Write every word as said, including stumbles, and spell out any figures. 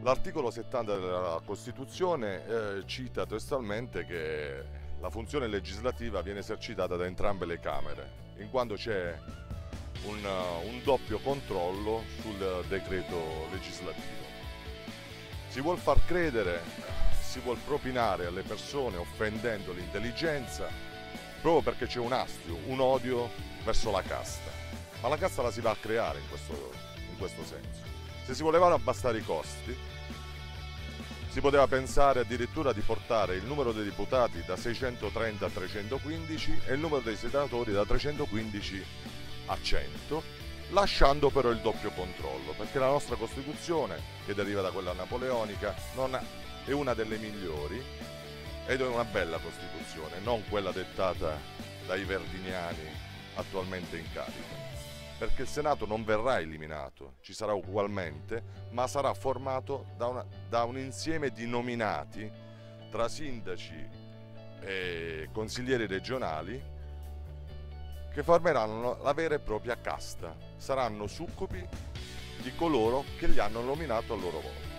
L'articolo settanta della Costituzione eh, cita testualmente che la funzione legislativa viene esercitata da entrambe le Camere, in quanto c'è un, uh, un doppio controllo sul decreto legislativo. Si vuol far credere, si vuol propinare alle persone offendendo l'intelligenza proprio perché c'è un astio, un odio verso la casta. Ma la casta la si va a creare in questo, in questo senso. Se si volevano abbassare i costi, si poteva pensare addirittura di portare il numero dei deputati da seicentotrenta a trecentoquindici e il numero dei senatori da trecentoquindici a cento, lasciando però il doppio controllo, perché la nostra Costituzione, che deriva da quella napoleonica, non è una delle migliori ed è una bella Costituzione, non quella dettata dai verdiniani attualmente in carica. Perché il Senato non verrà eliminato, ci sarà ugualmente, ma sarà formato da, una, da un insieme di nominati tra sindaci e consiglieri regionali che formeranno la vera e propria casta, saranno succubi di coloro che li hanno nominato a loro volta.